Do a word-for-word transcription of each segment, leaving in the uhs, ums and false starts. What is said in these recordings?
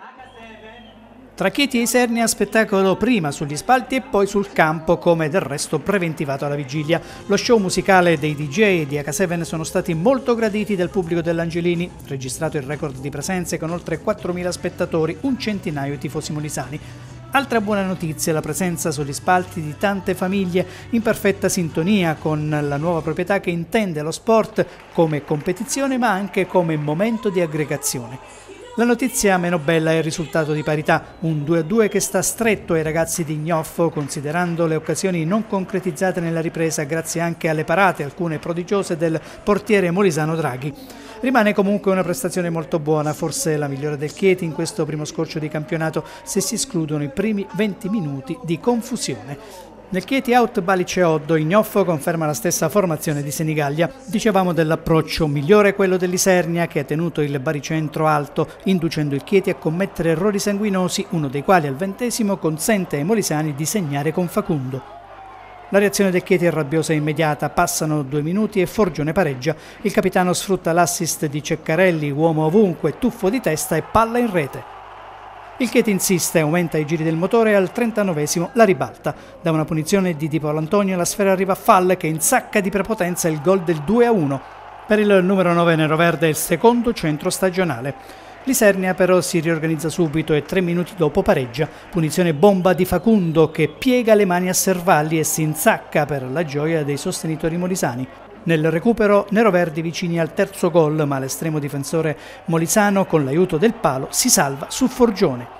Tra Chieti e Isernia spettacolo prima sugli spalti e poi sul campo, come del resto preventivato alla vigilia. Lo show musicale dei D J di acca sette sono stati molto graditi dal pubblico dell'Angelini, registrato il record di presenze con oltre quattromila spettatori, un centinaio di tifosi molisani. Altra buona notizia è la presenza sugli spalti di tante famiglie in perfetta sintonia con la nuova proprietà che intende lo sport come competizione ma anche come momento di aggregazione. La notizia meno bella è il risultato di parità, un due a due che sta stretto ai ragazzi di Gnoffo, considerando le occasioni non concretizzate nella ripresa grazie anche alle parate, alcune prodigiose, del portiere molisano Draghi. Rimane comunque una prestazione molto buona, forse la migliore del Chieti in questo primo scorcio di campionato, se si escludono i primi venti minuti di confusione. Nel Chieti out Balice Oddo, Ignoffo conferma la stessa formazione di Senigallia. Dicevamo dell'approccio migliore quello dell'Isernia, che ha tenuto il baricentro alto, inducendo il Chieti a commettere errori sanguinosi, uno dei quali al ventesimo consente ai molisani di segnare con Facundo. La reazione del Chieti è rabbiosa e immediata, passano due minuti e Forgione pareggia. Il capitano sfrutta l'assist di Ceccarelli, uomo ovunque, tuffo di testa e palla in rete. Il Chieti insiste, aumenta i giri del motore e al trentanovesimo la ribalta. Da una punizione di Di Paolo Antonio la sfera arriva a Fall che insacca di prepotenza il gol del due a uno. Per il numero nove neroverde è il secondo centro stagionale. L'Isernia però si riorganizza subito e tre minuti dopo pareggia. Punizione bomba di Facundo che piega le mani a Servalli e si insacca per la gioia dei sostenitori molisani. Nel recupero neroverdi vicini al terzo gol, ma l'estremo difensore molisano con l'aiuto del palo si salva su Forgione.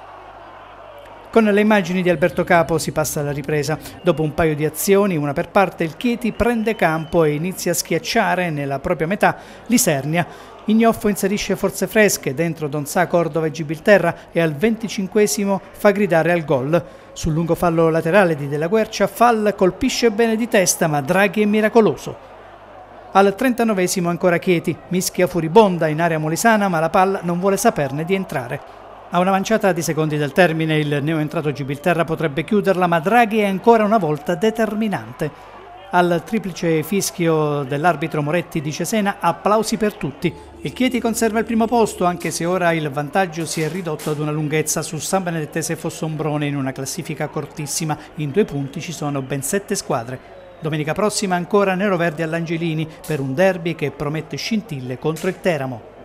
Con le immagini di Alberto Capo si passa alla ripresa. Dopo un paio di azioni, una per parte, il Chieti prende campo e inizia a schiacciare nella propria metà l'Isernia. Ignoffo inserisce forze fresche dentro Donzà, Cordova e Gibilterra e al venticinquesimo fa gridare al gol. Sul lungo fallo laterale di Della Guercia, Fall colpisce bene di testa, ma Draghi è miracoloso. Al trentanovesimo ancora Chieti, mischia furibonda in area molisana, ma la palla non vuole saperne di entrare. A una manciata di secondi del termine il neoentrato Gibilterra potrebbe chiuderla, ma Draghi è ancora una volta determinante. Al triplice fischio dell'arbitro Moretti di Cesena, applausi per tutti. Il Chieti conserva il primo posto, anche se ora il vantaggio si è ridotto ad una lunghezza su San Benedettese e Fossombrone in una classifica cortissima. In due punti ci sono ben sette squadre. Domenica prossima ancora neroverdi all'Angelini per un derby che promette scintille contro il Teramo.